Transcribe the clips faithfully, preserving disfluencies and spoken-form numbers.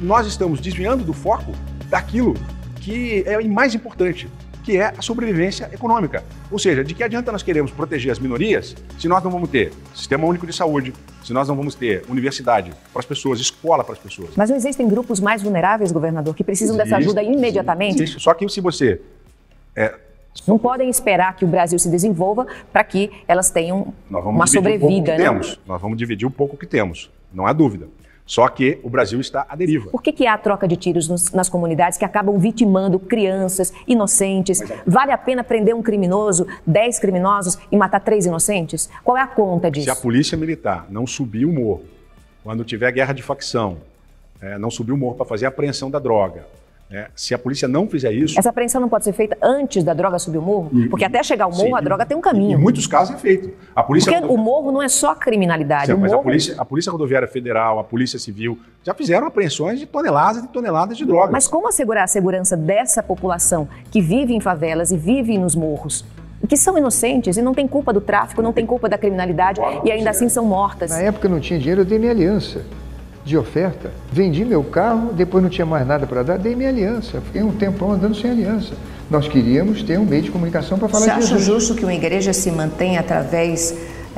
nós estamos desviando do foco daquilo que é mais importante, que é a sobrevivência econômica. Ou seja, de que adianta nós queremos proteger as minorias se nós não vamos ter sistema único de saúde, se nós não vamos ter universidade para as pessoas, escola para as pessoas. Mas não existem grupos mais vulneráveis, governador, que precisam existe, dessa ajuda imediatamente? Existe. Só que se você... É, não podem esperar que o Brasil se desenvolva para que elas tenham uma sobrevida, né? Temos. Nós vamos dividir o pouco que temos, não há dúvida. Só que o Brasil está à deriva. Por que, que há troca de tiros nos, nas comunidades que acabam vitimando crianças inocentes? É... Vale a pena prender um criminoso, dez criminosos e matar três inocentes? Qual é a conta disso? Se a polícia militar não subir o morro, quando tiver guerra de facção, é, não subir o morro para fazer a apreensão da droga, é, se a polícia não fizer isso... Essa apreensão não pode ser feita antes da droga subir o morro? E, porque até chegar ao morro, sim, a droga tem um caminho. Em muitos casos é feito. A polícia porque o morro não é só criminalidade. Sim, o mas morro... a, polícia, a Polícia Rodoviária Federal, a Polícia Civil, já fizeram apreensões de toneladas e toneladas de drogas. Mas como assegurar a segurança dessa população que vive em favelas e vive nos morros? Que são inocentes e não tem culpa do tráfico, não tem culpa da criminalidade e ainda assim são mortas. Na época não tinha dinheiro, eu dei minha aliança de oferta. Vendi meu carro, depois não tinha mais nada para dar, dei minha aliança. Fiquei um tempão andando sem aliança. Nós queríamos ter um meio de comunicação para falar disso. Você acha justo que uma igreja se mantenha através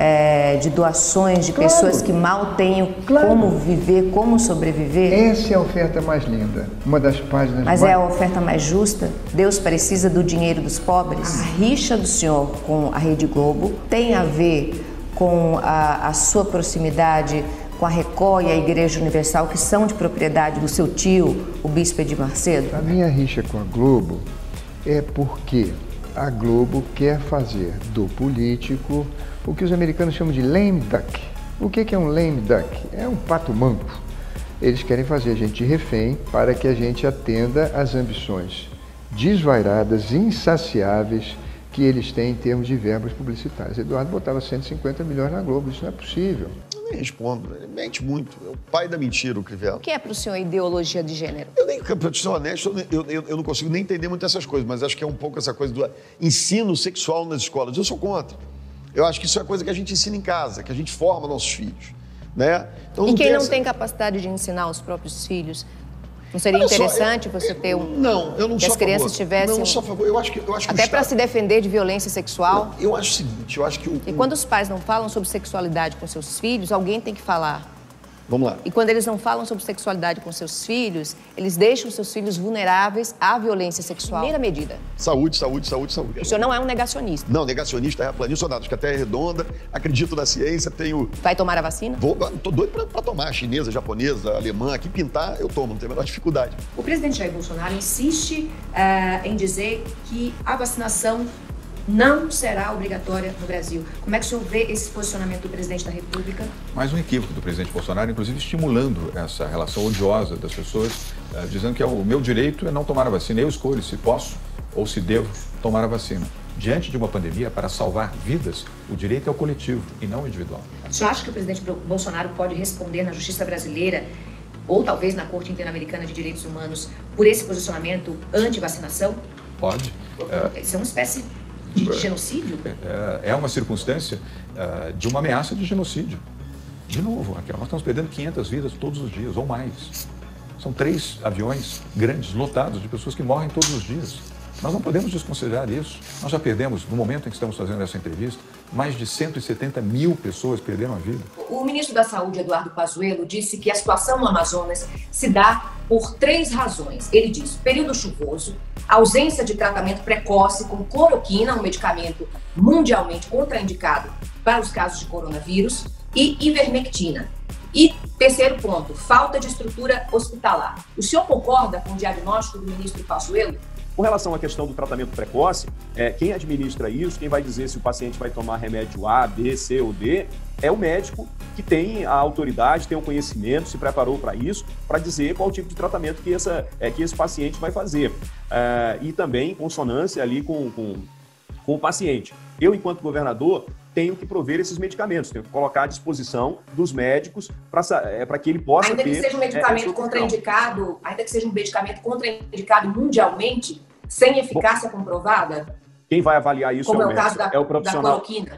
é, de doações de claro. pessoas que mal têm claro. como viver, como sobreviver? Essa é a oferta mais linda, uma das páginas Mas mais... é a oferta mais justa? Deus precisa do dinheiro dos pobres? A rixa do senhor com a Rede Globo tem a ver com a, a sua proximidade com a Record e a Igreja Universal, que são de propriedade do seu tio, o Bispo Edir Macedo? A minha rixa com a Globo é porque a Globo quer fazer do político o que os americanos chamam de lame duck. O que é um lame duck? É um pato manco. Eles querem fazer a gente refém para que a gente atenda às ambições desvairadas, insaciáveis que eles têm em termos de verbas publicitárias. Eduardo botava cento e cinquenta milhões na Globo, isso não é possível. Eu nem respondo, ele mente muito, é o pai da mentira, o Crivella. O que é para o senhor ideologia de gênero? Eu nem, para ser honesto, eu, eu, eu não consigo nem entender muito essas coisas, mas acho que é um pouco essa coisa do ensino sexual nas escolas. Eu sou contra. Eu acho que isso é coisa que a gente ensina em casa, que a gente forma nossos filhos, né? Então, e quem não essa... tem capacidade de ensinar os próprios filhos? Não seria Olha interessante só, eu, você ter um... Não, eu não que sou as crianças favor. tivessem... Não sou a favor. Eu acho que, eu acho que até para Estado... se defender de violência sexual? Não, eu acho o seguinte, eu acho que... O, e quando os pais não falam sobre sexualidade com seus filhos, alguém tem que falar. Vamos lá. E quando eles não falam sobre sexualidade com seus filhos, eles deixam seus filhos vulneráveis à violência sexual. Primeira medida. Saúde, saúde, saúde, saúde. O senhor não é um negacionista? Não, negacionista, terraplanista, sou nada. Acho que a Terra é redonda, acredito na ciência, tenho... Vai tomar a vacina? Vou, tô doido pra, pra tomar. Chinesa, japonesa, alemã, aqui pintar, eu tomo, não tem a menor dificuldade. O presidente Jair Bolsonaro insiste uh, em dizer que a vacinação não será obrigatória no Brasil. Como é que o senhor vê esse posicionamento do presidente da República? Mais um equívoco do presidente Bolsonaro, inclusive estimulando essa relação odiosa das pessoas, uh, dizendo que é o meu direito é não tomar a vacina. Eu escolho se posso ou se devo tomar a vacina. Diante de uma pandemia, para salvar vidas, o direito é o coletivo e não o individual. O senhor acha que o presidente Bolsonaro pode responder na justiça brasileira ou talvez na Corte Interamericana de Direitos Humanos por esse posicionamento anti-vacinação? Pode. Uh, Isso é uma espécie... de genocídio? É, é uma circunstância uh, de uma ameaça de genocídio. De novo, Raquel, nós estamos perdendo quinhentas vidas todos os dias, ou mais. São três aviões grandes, lotados de pessoas que morrem todos os dias. Nós não podemos desconsiderar isso. Nós já perdemos, no momento em que estamos fazendo essa entrevista, mais de cento e setenta mil pessoas perderam a vida. O ministro da Saúde, Eduardo Pazuello, disse que a situação no Amazonas se dá por três razões. Ele diz período chuvoso, ausência de tratamento precoce com cloroquina, um medicamento mundialmente contraindicado para os casos de coronavírus, e ivermectina. E terceiro ponto, falta de estrutura hospitalar. O senhor concorda com o diagnóstico do ministro Pazuello? Com relação à questão do tratamento precoce, é, quem administra isso, quem vai dizer se o paciente vai tomar remédio A, B, C ou D, é o médico que tem a autoridade, tem o conhecimento, se preparou para isso, para dizer qual tipo de tratamento que, essa, é, que esse paciente vai fazer. É, e também em consonância ali com, com, com o paciente. Eu, enquanto governador, tenho que prover esses medicamentos, tenho que colocar à disposição dos médicos para é, para que ele possa ainda ter... Ainda que seja um medicamento é, contraindicado, ainda que seja um medicamento contraindicado mundialmente, sem eficácia Bom, comprovada? Quem vai avaliar isso como é o, é o caso da, é o profissional. da cloroquina?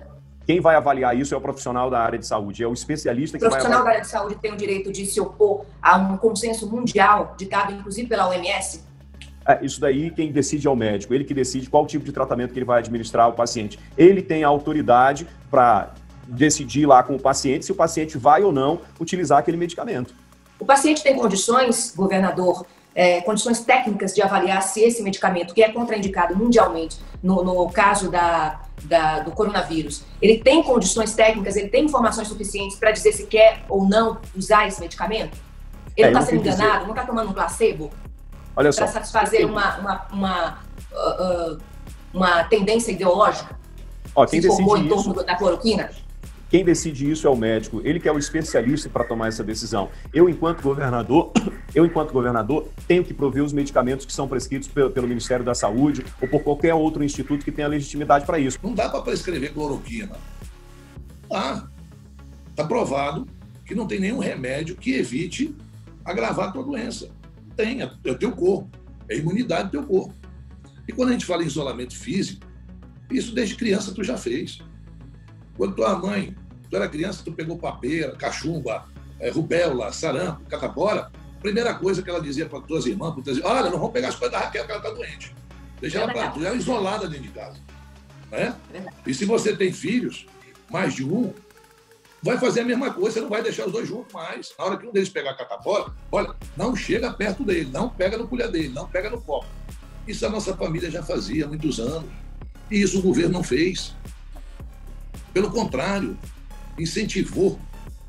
Quem vai avaliar isso é o profissional da área de saúde, é o especialista que vai avaliar. O profissional da área de saúde tem o direito de se opor a um consenso mundial, ditado inclusive pela O M S? É, isso daí quem decide é o médico, ele que decide qual tipo de tratamento que ele vai administrar ao paciente. Ele tem a autoridade para decidir lá com o paciente se o paciente vai ou não utilizar aquele medicamento. O paciente tem condições, governador, é, condições técnicas de avaliar se esse medicamento, que é contraindicado mundialmente, no, no caso da, da, do coronavírus, ele tem condições técnicas, ele tem informações suficientes para dizer se quer ou não usar esse medicamento? Ele é, não está sendo enganado, dizer... não está tomando um placebo? Olha só. Para satisfazer uma, uma, uma, uh, uh, uma tendência ideológica? Ó, quem se formou decide em torno isso... da cloroquina? Quem decide isso é o médico, ele que é o especialista para tomar essa decisão. Eu, enquanto governador, eu, enquanto governador, tenho que prover os medicamentos que são prescritos pelo, pelo Ministério da Saúde ou por qualquer outro instituto que tenha legitimidade para isso. Não dá para prescrever cloroquina. Ah, está provado que não tem nenhum remédio que evite agravar a tua doença. Tem, é o teu corpo, é a imunidade do teu corpo. E quando a gente fala em isolamento físico, isso desde criança tu já fez. Quando tua mãe, tu era criança, tu pegou papeira, cachumba, é, rubéola, sarampo, catapora, a primeira coisa que ela dizia para tuas irmãs, para tuas irmãs, olha, não vamos pegar as coisas da Raquel, que ela está doente. Deixa ela para tu, ela é isolada dentro de casa. Né? E se você tem filhos, mais de um, vai fazer a mesma coisa, você não vai deixar os dois juntos mais. Na hora que um deles pegar a catapora, olha, não chega perto dele, não pega no colher dele, não pega no copo. Isso a nossa família já fazia há muitos anos. E isso o governo não fez. Pelo contrário, incentivou.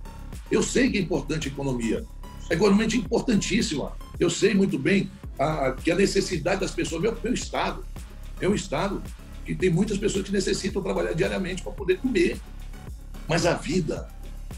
Eu sei que é importante a economia. A economia é importantíssima. Eu sei muito bem a, que a necessidade das pessoas... Meu, meu estado é um estado que tem muitas pessoas que necessitam trabalhar diariamente para poder comer. Mas a vida,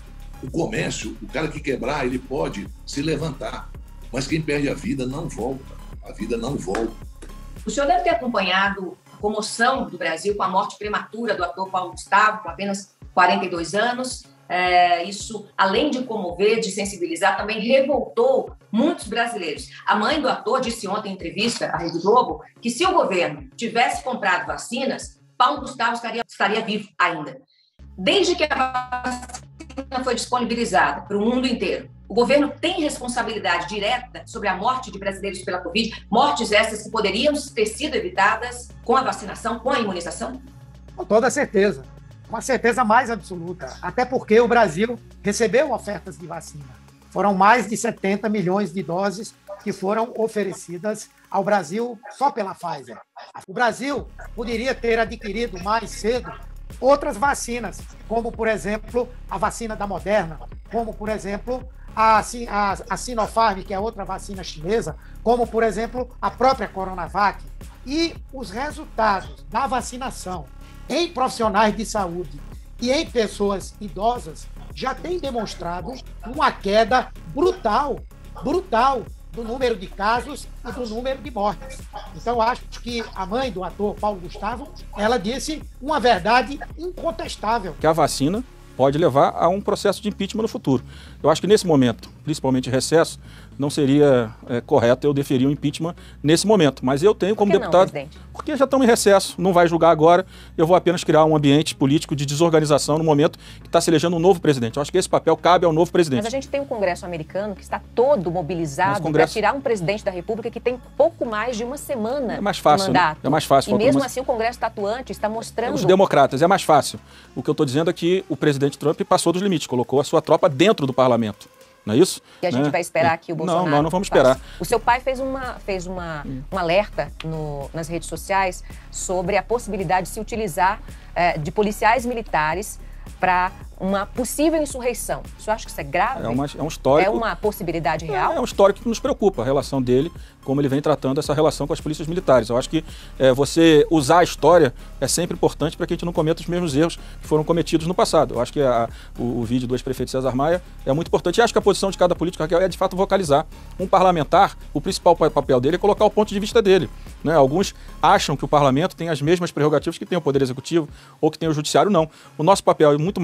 o comércio, o cara que quebrar, ele pode se levantar. Mas quem perde a vida não volta. A vida não volta. O senhor deve ter acompanhado comoção do Brasil com a morte prematura do ator Paulo Gustavo, com apenas quarenta e dois anos. É, isso, além de comover, de sensibilizar, também revoltou muitos brasileiros. A mãe do ator disse ontem em entrevista à Rede Globo que se o governo tivesse comprado vacinas, Paulo Gustavo estaria, estaria vivo ainda. Desde que a vacina foi disponibilizada para o mundo inteiro, o governo tem responsabilidade direta sobre a morte de brasileiros pela Covid, mortes essas que poderiam ter sido evitadas com a vacinação, com a imunização? Com toda certeza, com a certeza mais absoluta, até porque o Brasil recebeu ofertas de vacina. Foram mais de setenta milhões de doses que foram oferecidas ao Brasil só pela Pfizer. O Brasil poderia ter adquirido mais cedo outras vacinas, como, por exemplo, a vacina da Moderna, como, por exemplo, a, a, a Sinopharm, que é outra vacina chinesa, como, por exemplo, a própria Coronavac. E os resultados da vacinação em profissionais de saúde e em pessoas idosas já têm demonstrado uma queda brutal, brutal, do número de casos e do número de mortes. Então, acho que a mãe do ator Paulo Gustavo, ela disse uma verdade incontestável. Que a vacina pode levar a um processo de impeachment no futuro. Eu acho que nesse momento, principalmente recesso, não seria é, correto eu deferir um impeachment nesse momento. Mas eu tenho como Por que deputado... não, presidente? Porque já estamos em recesso, não vai julgar agora, eu vou apenas criar um ambiente político de desorganização no momento que está se elegendo um novo presidente. Eu acho que esse papel cabe ao novo presidente. Mas a gente tem um Congresso americano que está todo mobilizado Congresso... para tirar um presidente da República que tem pouco mais de uma semana é mais fácil, de mandato. Né? É mais fácil. E mesmo uma... assim o Congresso está atuante, está mostrando... Os democratas, é mais fácil. O que eu estou dizendo é que o presidente Trump passou dos limites, colocou a sua tropa dentro do parlamento. Não é isso? E a gente né? vai esperar que o Bolsonaro... Não, nós não vamos esperar. Faça. O seu pai fez, uma, fez uma, um alerta no, nas redes sociais sobre a possibilidade de se utilizar é, de policiais militares para uma possível insurreição. O senhor acha que isso é grave? É, uma, é um histórico... É uma possibilidade real? É, é um histórico que nos preocupa, a relação dele, como ele vem tratando essa relação com as polícias militares. Eu acho que é, você usar a história é sempre importante para que a gente não cometa os mesmos erros que foram cometidos no passado. Eu acho que a, o, o vídeo do ex-prefeito César Maia é muito importante. E acho que a posição de cada político é, de fato, vocalizar. Um parlamentar, o principal papel dele é colocar o ponto de vista dele. Né? Alguns acham que o parlamento tem as mesmas prerrogativas que tem o Poder Executivo ou que tem o Judiciário. Não. O nosso papel é muito mais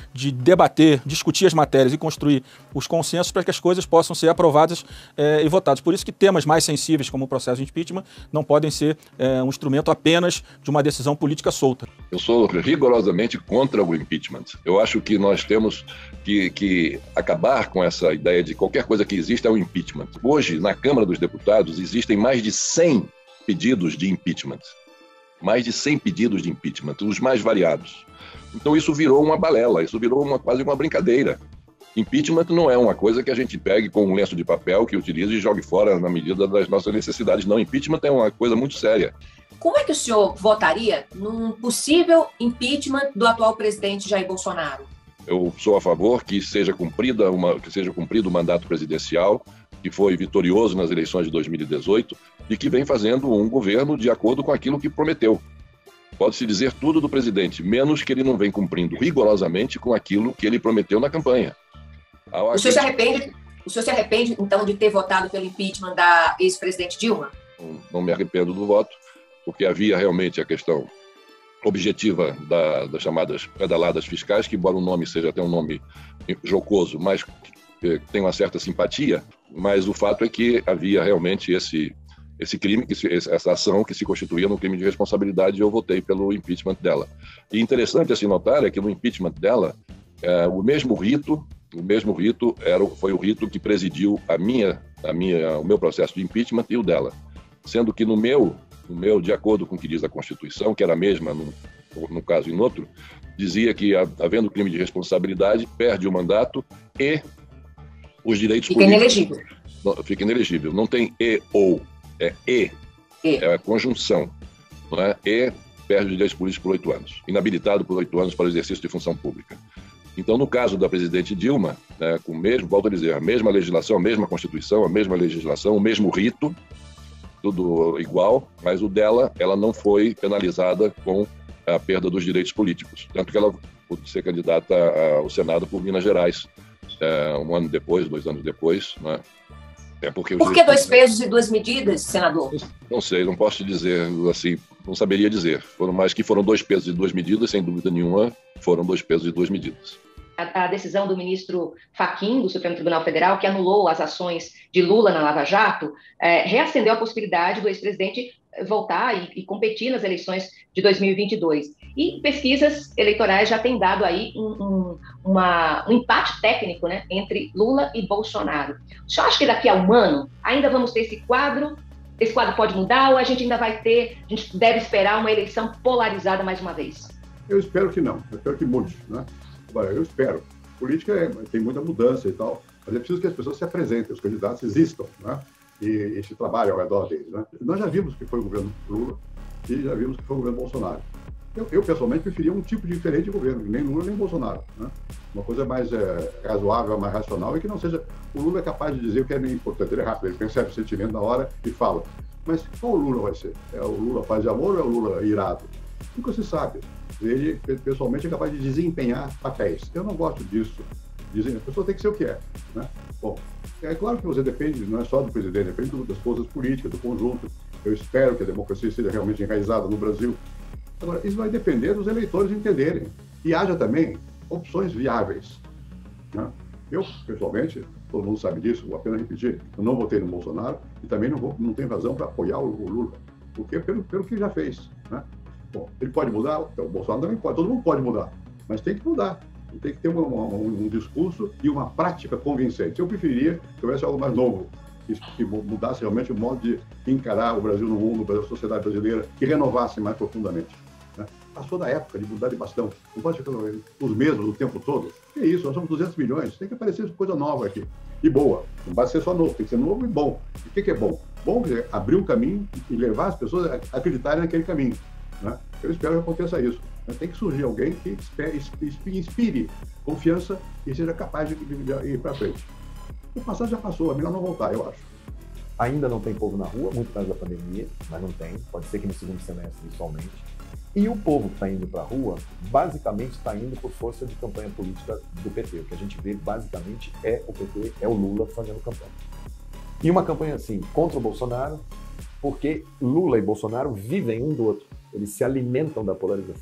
de debater, discutir as matérias e construir os consensos para que as coisas possam ser aprovadas é, e votadas. Por isso que temas mais sensíveis, como o processo de impeachment, não podem ser é, um instrumento apenas de uma decisão política solta. Eu sou rigorosamente contra o impeachment. Eu acho que nós temos que, que acabar com essa ideia de qualquer coisa que exista é um impeachment. Hoje, na Câmara dos Deputados, existem mais de cem pedidos de impeachment. Mais de cem pedidos de impeachment, os mais variados. Então isso virou uma balela, isso virou uma, quase uma brincadeira. Impeachment não é uma coisa que a gente pegue com um lenço de papel, que utilize e jogue fora na medida das nossas necessidades. Não, impeachment é uma coisa muito séria. Como é que o senhor votaria num possível impeachment do atual presidente Jair Bolsonaro? Eu sou a favor que seja cumprida uma, que seja cumprido o mandato presidencial, que foi vitorioso nas eleições de dois mil e dezoito e que vem fazendo um governo de acordo com aquilo que prometeu. Pode-se dizer tudo do presidente, menos que ele não vem cumprindo rigorosamente com aquilo que ele prometeu na campanha. O senhor se arrepende, o senhor se arrepende, então, de ter votado pelo impeachment da ex-presidente Dilma? Não, não me arrependo do voto, porque havia realmente a questão objetiva da, das chamadas pedaladas fiscais, que, embora o nome seja até um nome jocoso, mas eh, tem uma certa simpatia, mas o fato é que havia realmente esse, esse crime, que se, essa ação que se constituía no crime de responsabilidade, e eu votei pelo impeachment dela. E interessante a se notar é que no impeachment dela, eh, o mesmo rito, o mesmo rito era, foi o rito que presidiu a minha, a minha, o meu processo de impeachment e o dela. Sendo que no meu, no meu, de acordo com o que diz a Constituição, que era a mesma no, no caso e no outro, dizia que, havendo crime de responsabilidade, perde o mandato e os direitos Fica políticos... inelegível. Não, fica inelegível. Não tem e ou, é e. e. É a conjunção. Não é? E perde os direitos políticos por oito anos. Inabilitado por oito anos para o exercício de função pública. Então, no caso da presidente Dilma, né, com o mesmo, volto a dizer, a mesma legislação, a mesma Constituição, a mesma legislação, o mesmo rito, tudo igual, mas o dela, ela não foi penalizada com a perda dos direitos políticos. Tanto que ela pôde ser candidata ao Senado por Minas Gerais, é, um ano depois, dois anos depois. Né? É porque por que dois pesos e duas medidas, senador? Não sei, não posso te dizer assim, não saberia dizer. Foram mais que foram dois pesos e duas medidas, sem dúvida nenhuma, foram dois pesos e duas medidas. A, a decisão do ministro Fachin, do Supremo Tribunal Federal, que anulou as ações de Lula na Lava Jato, é, reacendeu a possibilidade do ex-presidente voltar e, e competir nas eleições de dois mil e vinte e dois. E pesquisas eleitorais já têm dado aí um, um, uma, um empate técnico, né, entre Lula e Bolsonaro. O senhor acha que daqui a um ano ainda vamos ter esse quadro? Esse quadro pode mudar ou a gente ainda vai ter, a gente deve esperar uma eleição polarizada mais uma vez? Eu espero que não, eu espero que mude, né? Agora, eu espero. Política é, tem muita mudança e tal, mas é preciso que as pessoas se apresentem, os candidatos existam, né? E, e se trabalhem ao redor deles, né? Nós já vimos que foi o governo Lula e já vimos que foi o governo Bolsonaro. Eu, eu pessoalmente, preferia um tipo diferente de governo, nem Lula nem Bolsonaro, né? Uma coisa mais é, razoável, mais racional, e que não seja... O Lula é capaz de dizer o que é importante, ele é rápido, ele percebe o sentimento na hora e fala. Mas qual o Lula vai ser? É o Lula paz de amor ou é o Lula irado? Nunca se sabe. Ele, pessoalmente, é capaz de desempenhar papéis. Eu não gosto disso. Dizem, a pessoa tem que ser o que é, né? Bom, é claro que você depende, não é só do presidente, depende das forças políticas, do conjunto. Eu espero que a democracia seja realmente enraizada no Brasil. Agora, isso vai depender dos eleitores entenderem. E haja também opções viáveis, né? Eu, pessoalmente, todo mundo sabe disso, vou apenas repetir, eu não votei no Bolsonaro e também não, vou, não tenho razão para apoiar o, o Lula. Porque pelo, pelo que já fez, né? Bom, ele pode mudar, então, o Bolsonaro também pode, todo mundo pode mudar, mas tem que mudar. Tem que ter uma, uma, um, um discurso e uma prática convincente. Eu preferia que houvesse algo mais novo, que, que mudasse realmente o modo de encarar o Brasil no mundo, a sociedade brasileira, que renovasse mais profundamente, né? Passou da época de mudar de bastão. Não pode ficar os mesmos o tempo todo. Que isso, nós somos duzentos milhões, tem que aparecer coisa nova aqui. E boa. Não pode ser só novo, tem que ser novo e bom. E o que, que é bom? Bom é abrir um caminho e levar as pessoas a acreditarem naquele caminho, né? Eu espero que aconteça isso. Tem que surgir alguém que inspire confiança e seja capaz de ir para frente. O passado já passou, é melhor não voltar, eu acho. Ainda não tem povo na rua, muito mais da pandemia, mas não tem. Pode ser que no segundo semestre isso aumente. E o povo que está indo para a rua, basicamente está indo por força de campanha política do P T. O que a gente vê, basicamente, é o P T, é o Lula fazendo campanha. E uma campanha assim, contra o Bolsonaro, porque Lula e Bolsonaro vivem um do outro. Eles se alimentam da polarização.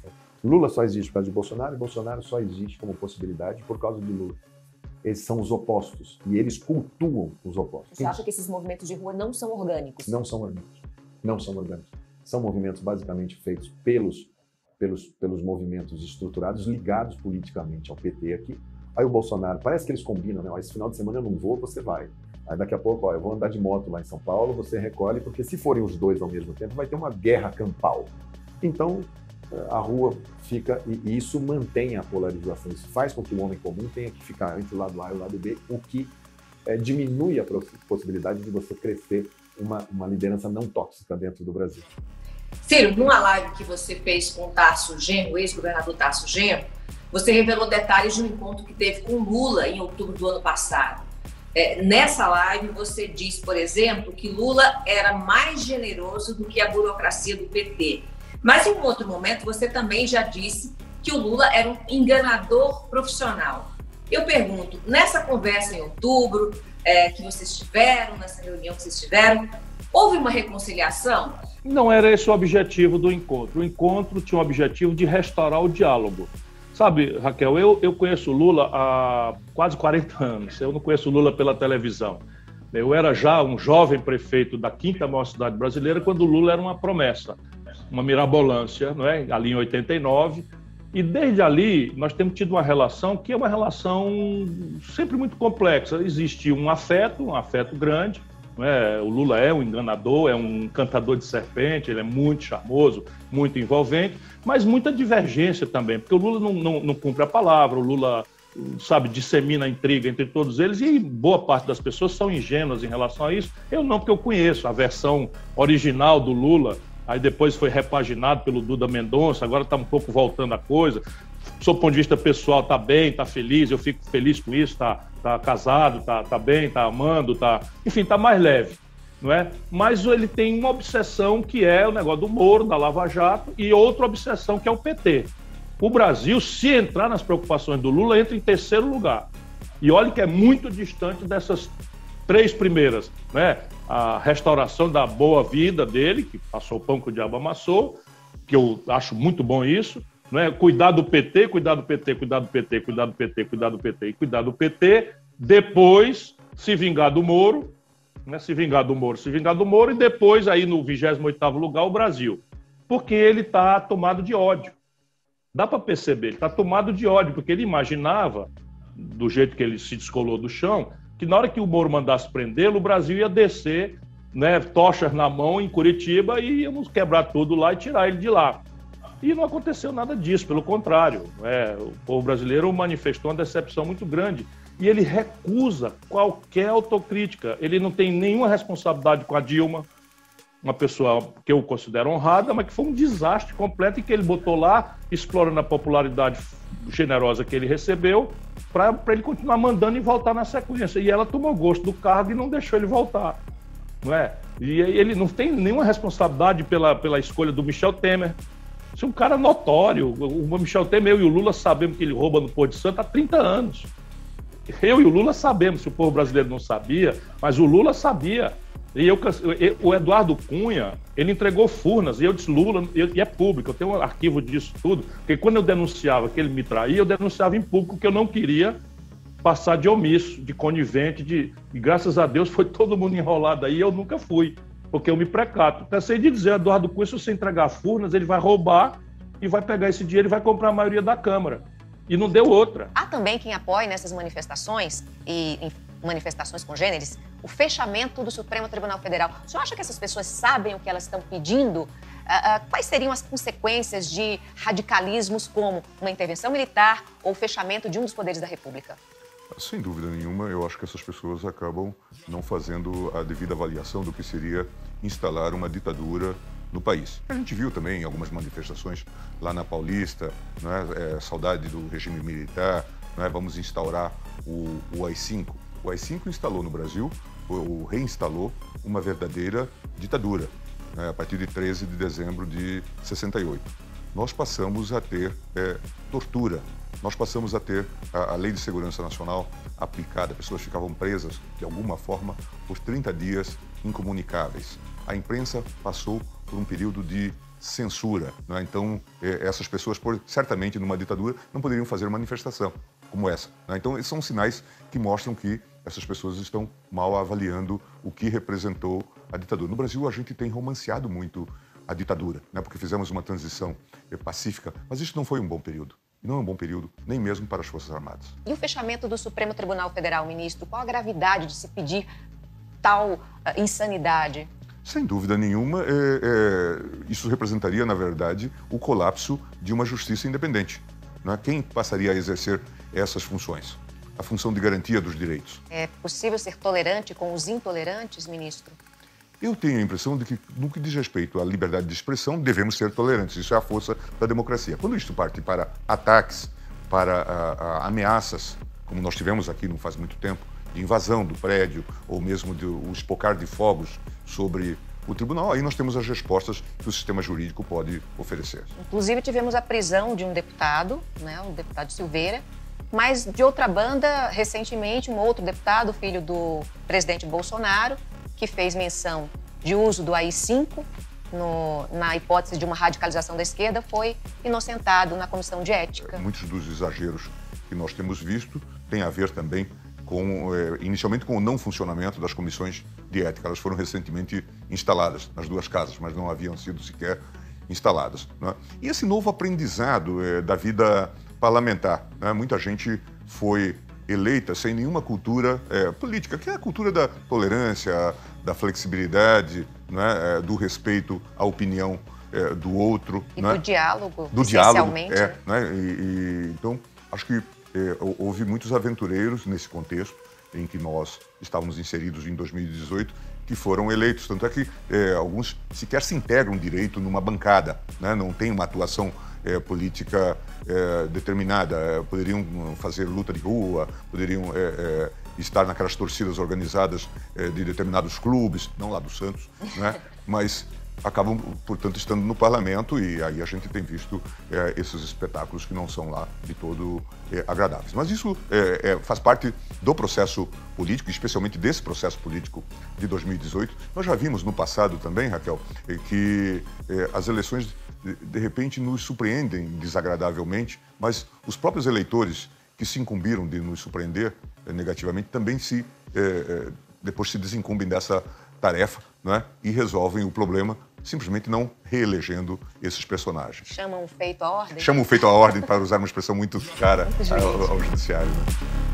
Lula só existe por causa de Bolsonaro e Bolsonaro só existe como possibilidade por causa de Lula. Eles são os opostos e eles cultuam os opostos. Você acha que esses movimentos de rua não são orgânicos? Não são orgânicos. Não são orgânicos. São movimentos basicamente feitos pelos, pelos, pelos movimentos estruturados, ligados politicamente ao P T aqui. Aí o Bolsonaro, parece que eles combinam, né? Ó, esse final de semana eu não vou, você vai. Aí daqui a pouco, ó, eu vou andar de moto lá em São Paulo, você recolhe, porque se forem os dois ao mesmo tempo, vai ter uma guerra campal. Então, a rua fica, e isso mantém a polarização, isso faz com que o homem comum tenha que ficar entre o lado A e o lado B, o que é, diminui a possibilidade de você crescer uma, uma liderança não tóxica dentro do Brasil. Ciro, numa live que você fez com o Tarso Genro, o ex-governador Tarso Genro, você revelou detalhes de um encontro que teve com Lula em outubro do ano passado. É, nessa live, você disse, por exemplo, que Lula era mais generoso do que a burocracia do P T. Mas em um outro momento, você também já disse que o Lula era um enganador profissional. Eu pergunto, nessa conversa em outubro, é, que vocês tiveram, nessa reunião que vocês tiveram, houve uma reconciliação? Não era esse o objetivo do encontro. O encontro tinha o objetivo de restaurar o diálogo. Sabe, Raquel, eu, eu conheço o Lula há quase quarenta anos. Eu não conheço o Lula pela televisão. Eu era já um jovem prefeito da quinta maior cidade brasileira quando o Lula era uma promessa, uma mirabolância, não é? Ali em oitenta e nove. E desde ali nós temos tido uma relação que é uma relação sempre muito complexa. Existe um afeto, um afeto grande. Não é? O Lula é um enganador, é um encantador de serpente, ele é muito charmoso, muito envolvente, mas muita divergência também, porque o Lula não, não, não cumpre a palavra, o Lula, sabe, dissemina a intriga entre todos eles e boa parte das pessoas são ingênuas em relação a isso. Eu não, porque eu conheço a versão original do Lula, aí depois foi repaginado pelo Duda Mendonça, agora está um pouco voltando a coisa. Do ponto de vista pessoal, está bem, está feliz, eu fico feliz com isso, está tá casado, está tá bem, está amando, tá, enfim, está mais leve, não é? Mas ele tem uma obsessão que é o negócio do Moro, da Lava Jato, e outra obsessão que é o P T. O Brasil, se entrar nas preocupações do Lula, entra em terceiro lugar. E olha que é muito distante dessas três primeiras, né? A restauração da boa vida dele, que passou o pão que o diabo amassou, que eu acho muito bom isso, não é? Cuidar do P T, cuidar do P T, cuidar do P T, cuidar do P T, cuidar do P T e cuidar do P T, depois se vingar do Moro, né? se vingar do Moro, se vingar do Moro, e depois aí no vigésimo oitavo lugar o Brasil. Porque ele está tomado de ódio. Dá para perceber, ele está tomado de ódio, porque ele imaginava, do jeito que ele se descolou do chão, que na hora que o Moro mandasse prendê-lo, o Brasil ia descer, né, tochas na mão em Curitiba e íamos quebrar tudo lá e tirar ele de lá. E não aconteceu nada disso, pelo contrário. É, o povo brasileiro manifestou uma decepção muito grande. E ele recusa qualquer autocrítica. Ele não tem nenhuma responsabilidade com a Dilma, uma pessoa que eu considero honrada, mas que foi um desastre completo e que ele botou lá, explorando a popularidade generosa que ele recebeu, para ele continuar mandando e voltar na sequência. E ela tomou gosto do cargo e não deixou ele voltar. Não é? E ele não tem nenhuma responsabilidade pela, pela escolha do Michel Temer. Isso é um cara notório. O Michel Temer, eu e o Lula sabemos que ele rouba no Porto de Santo há trinta anos. Eu e o Lula sabemos, se o povo brasileiro não sabia, mas o Lula sabia. E eu, o Eduardo Cunha, ele entregou Furnas, e eu disse, Lula, e é público, eu tenho um arquivo disso tudo, porque quando eu denunciava que ele me traía, eu denunciava em público que eu não queria passar de omisso, de conivente, de, e graças a Deus foi todo mundo enrolado aí, eu nunca fui. Porque eu me precato. Cansei de dizer, Eduardo Cunha, se você entregar Furnas, ele vai roubar e vai pegar esse dinheiro e vai comprar a maioria da Câmara. E não deu outra. Há também quem apoie nessas manifestações, e em manifestações congêneres, o fechamento do Supremo Tribunal Federal. O senhor acha que essas pessoas sabem o que elas estão pedindo? Uh, uh, quais seriam as consequências de radicalismos como uma intervenção militar ou o fechamento de um dos poderes da República? Sem dúvida nenhuma, eu acho que essas pessoas acabam não fazendo a devida avaliação do que seria instalar uma ditadura no país. A gente viu também algumas manifestações lá na Paulista, não é? É, saudade do regime militar, não é? Vamos instaurar o, o A I cinco. O A I cinco instalou no Brasil, ou reinstalou, uma verdadeira ditadura, né? A partir de treze de dezembro de sessenta e oito. Nós passamos a ter é, tortura. Nós passamos a ter a, a Lei de Segurança Nacional aplicada, pessoas ficavam presas, de alguma forma, por trinta dias incomunicáveis. A imprensa passou por um período de censura. Né? Então, é, essas pessoas, por, certamente, numa ditadura, não poderiam fazer manifestação como essa. Né? Então, esses são sinais que mostram que essas pessoas estão mal avaliando o que representou a ditadura. No Brasil, a gente tem romanceado muito a ditadura, né? Porque fizemos uma transição é, pacífica, mas isso não foi um bom período. E não é um bom período, nem mesmo para as Forças Armadas. E o fechamento do Supremo Tribunal Federal, ministro? Qual a gravidade de se pedir tal uh, insanidade? Sem dúvida nenhuma, é, é, isso representaria, na verdade, o colapso de uma justiça independente. Né? Quem passaria a exercer essas funções? A função de garantia dos direitos. É possível ser tolerante com os intolerantes, ministro? Eu tenho a impressão de que, no que diz respeito à liberdade de expressão, devemos ser tolerantes. Isso é a força da democracia. Quando isto parte para ataques, para a, a, ameaças, como nós tivemos aqui não faz muito tempo, de invasão do prédio, ou mesmo de o espocar de fogos sobre o tribunal, aí nós temos as respostas que o sistema jurídico pode oferecer. Inclusive, tivemos a prisão de um deputado, né, o deputado Silveira, mas, de outra banda, recentemente, um outro deputado, filho do presidente Bolsonaro, que fez menção de uso do A I cinco no, na hipótese de uma radicalização da esquerda, foi inocentado na comissão de ética. Muitos dos exageros que nós temos visto têm a ver também com, eh, inicialmente, com o não funcionamento das comissões de ética. Elas foram recentemente instaladas nas duas casas, mas não haviam sido sequer instaladas. Né? E esse novo aprendizado eh, da vida parlamentar, né? Muita gente foi eleita sem nenhuma cultura é, política, que é a cultura da tolerância, da flexibilidade, né, é, do respeito à opinião é, do outro. E né, do diálogo, do diálogo, essencialmente. É, né, e, e, então, acho que é, houve muitos aventureiros nesse contexto em que nós estávamos inseridos em dois mil e dezoito, que foram eleitos. Tanto é que é, alguns sequer se integram direito numa bancada, né, não tem uma atuação É, política é, determinada, é, poderiam fazer luta de rua, poderiam é, é, estar naquelas torcidas organizadas é, de determinados clubes, não lá do Santos, né? Mas acabam, portanto, estando no parlamento e aí a gente tem visto é, esses espetáculos que não são lá de todo é, agradáveis. Mas isso é, é, faz parte do processo político, especialmente desse processo político de dois mil e dezoito. Nós já vimos no passado também, Raquel, é, que é, as eleições de repente nos surpreendem desagradavelmente, mas os próprios eleitores que se incumbiram de nos surpreender eh, negativamente também se eh, eh, depois se desincumbem dessa tarefa, né, e resolvem o problema simplesmente não reelegendo esses personagens. Chamam o feito à ordem? Chamam o feito à ordem, para usar uma expressão muito cara ao, ao judiciário. Né?